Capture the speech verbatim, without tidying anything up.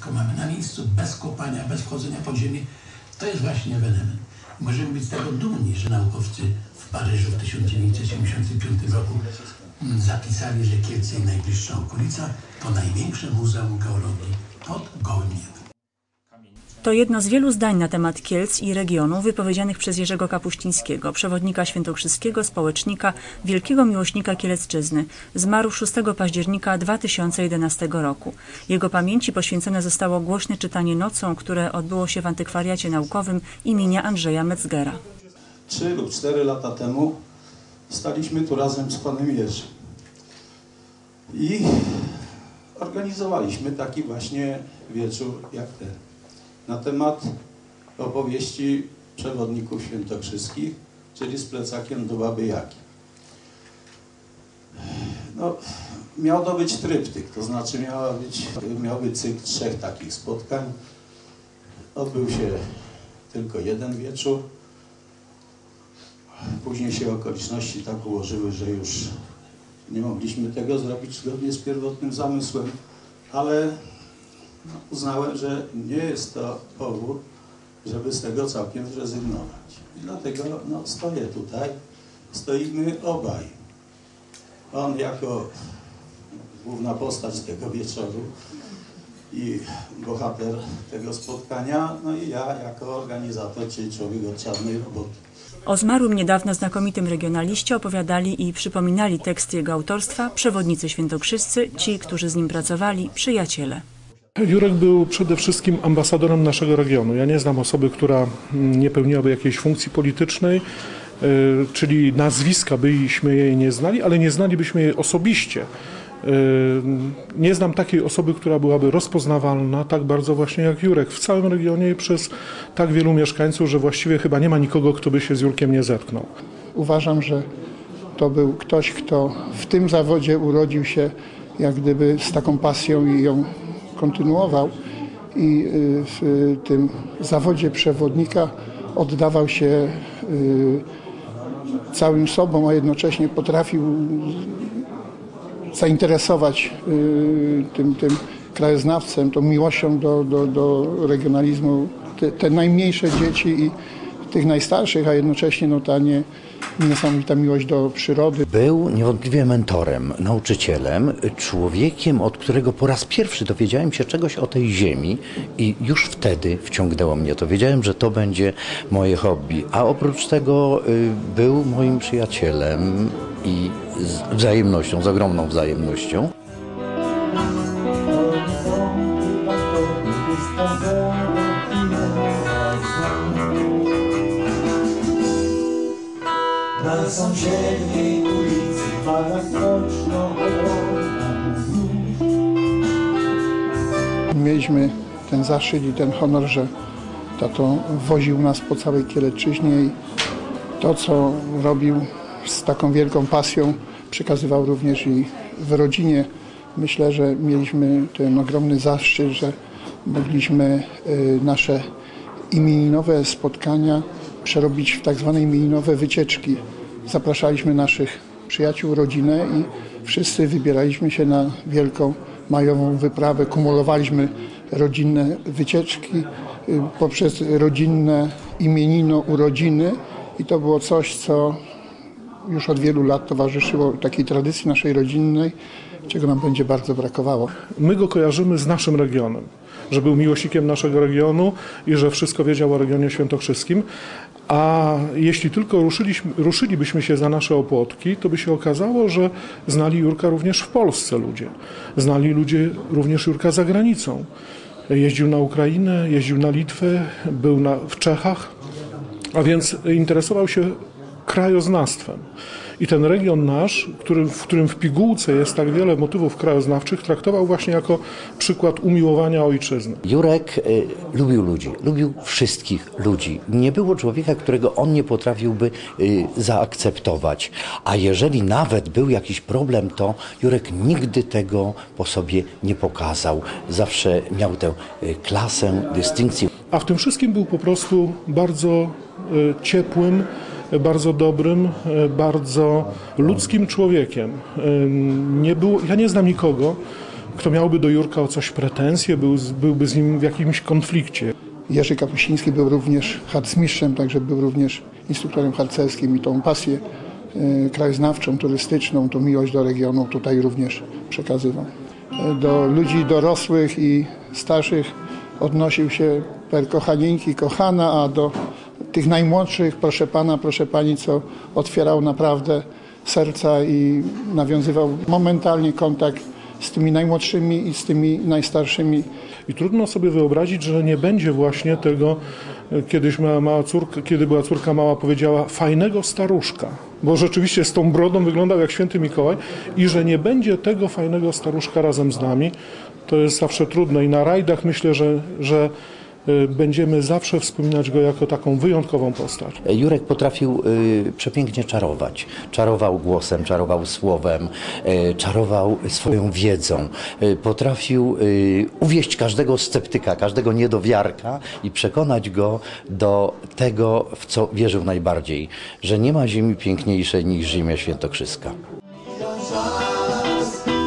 wszystko mamy na miejscu, bez kopania, bez wchodzenia pod ziemię. To jest właśnie ewenement. Możemy być z tego dumni, że naukowcy w Paryżu w tysiąc dziewięćset siedemdziesiątym piątym roku zapisali, że Kielce i najbliższa okolica to największe muzeum geologii pod gołym niebem. To jedno z wielu zdań na temat Kielc i regionu wypowiedzianych przez Jerzego Kapuścińskiego, przewodnika świętokrzyskiego, społecznika, wielkiego miłośnika Kielecczyzny. Zmarł szóstego października dwa tysiące jedenastego roku. Jego pamięci poświęcone zostało głośne czytanie nocą, które odbyło się w antykwariacie naukowym imienia Andrzeja Metzgera. Trzy lub cztery lata temu staliśmy tu razem z panem Jerzym i organizowaliśmy taki właśnie wieczór jak ten, na temat opowieści przewodników świętokrzyskich, czyli z plecakiem do baby Jagi. No, miał to być tryptyk, to znaczy miała być, miał być cykl trzech takich spotkań. Odbył się tylko jeden wieczór. Później się okoliczności tak ułożyły, że już nie mogliśmy tego zrobić zgodnie z pierwotnym zamysłem, ale uznałem, że nie jest to powód, żeby z tego całkiem zrezygnować. I dlatego no, stoję tutaj, stoimy obaj. On jako główna postać tego wieczoru i bohater tego spotkania, no i ja jako organizator, czyli człowiek od czarnej roboty. O zmarłym niedawno znakomitym regionaliście opowiadali i przypominali teksty jego autorstwa przewodnicy świętokrzyscy, ci, którzy z nim pracowali, przyjaciele. Jurek był przede wszystkim ambasadorem naszego regionu. Ja nie znam osoby, która nie pełniłaby jakiejś funkcji politycznej, czyli nazwiska byśmy jej nie znali, ale nie znalibyśmy jej osobiście. Nie znam takiej osoby, która byłaby rozpoznawalna tak bardzo właśnie jak Jurek w całym regionie i przez tak wielu mieszkańców, że właściwie chyba nie ma nikogo, kto by się z Jurkiem nie zetknął. Uważam, że to był ktoś, kto w tym zawodzie urodził się jak gdyby z taką pasją i ją kontynuował i w tym zawodzie przewodnika oddawał się całym sobą, a jednocześnie potrafił zainteresować tym, tym krajoznawcem, tą miłością do, do, do regionalizmu te, te najmniejsze dzieci i tych najstarszych, a jednocześnie no, ta nie, niesamowita miłość do przyrody. Był niewątpliwie mentorem, nauczycielem, człowiekiem, od którego po raz pierwszy dowiedziałem się czegoś o tej ziemi i już wtedy wciągnęło mnie to. Wiedziałem, że to będzie moje hobby, a oprócz tego y, był moim przyjacielem i z wzajemnością, z ogromną wzajemnością. Na sąsiedniej ulicy falach kroczną Mieliśmy ten zaszczyt i ten honor, że tato woził nas po całej Kielecczyźnie i to, co robił z taką wielką pasją, przekazywał również i w rodzinie. Myślę, że mieliśmy ten ogromny zaszczyt, że mogliśmy nasze imieninowe spotkania przerobić w tak zwane imieninowe wycieczki. Zapraszaliśmy naszych przyjaciół, rodzinę i wszyscy wybieraliśmy się na wielką majową wyprawę. Kumulowaliśmy rodzinne wycieczki poprzez rodzinne imienino, urodziny i to było coś, co już od wielu lat towarzyszyło takiej tradycji naszej rodzinnej, czego nam będzie bardzo brakowało. My go kojarzymy z naszym regionem, że był miłośnikiem naszego regionu i że wszystko wiedział o regionie świętokrzyskim, a jeśli tylko ruszyliśmy, ruszylibyśmy się za nasze opłotki, to by się okazało, że znali Jurka również w Polsce ludzie. Znali ludzie również Jurka za granicą. Jeździł na Ukrainę, jeździł na Litwę, był na, w Czechach, a więc interesował się krajoznawstwem. I ten region nasz, który, w którym w pigułce jest tak wiele motywów krajoznawczych, traktował właśnie jako przykład umiłowania ojczyzny. Jurek y, lubił ludzi, lubił wszystkich ludzi. Nie było człowieka, którego on nie potrafiłby y, zaakceptować. A jeżeli nawet był jakiś problem, to Jurek nigdy tego po sobie nie pokazał. Zawsze miał tę y, klasę, dystynkcję. A w tym wszystkim był po prostu bardzo y, ciepłym, bardzo dobrym, bardzo ludzkim człowiekiem. Nie było, ja nie znam nikogo, kto miałby do Jurka o coś pretensje, był, byłby z nim w jakimś konflikcie. Jerzy Kapuściński był również harcmistrzem, także był również instruktorem harcerskim i tą pasję y, krajoznawczą, turystyczną, tą miłość do regionu tutaj również przekazywał. Do ludzi dorosłych i starszych odnosił się per kochanieńki, kochana, a do tych najmłodszych, proszę pana, proszę pani, co otwierał naprawdę serca i nawiązywał momentalnie kontakt z tymi najmłodszymi i z tymi najstarszymi. I trudno sobie wyobrazić, że nie będzie właśnie tego, kiedyś mała, mała córka, kiedy była córka mała, powiedziała fajnego staruszka, bo rzeczywiście z tą brodą wyglądał jak święty Mikołaj i że nie będzie tego fajnego staruszka razem z nami, to jest zawsze trudne i na rajdach myślę, że, że będziemy zawsze wspominać go jako taką wyjątkową postać. Jurek potrafił y, przepięknie czarować. Czarował głosem, czarował słowem, y, czarował swoją wiedzą. Y, potrafił y, uwieść każdego sceptyka, każdego niedowiarka i przekonać go do tego, w co wierzył najbardziej, że nie ma ziemi piękniejszej niż ziemia świętokrzyska. Czas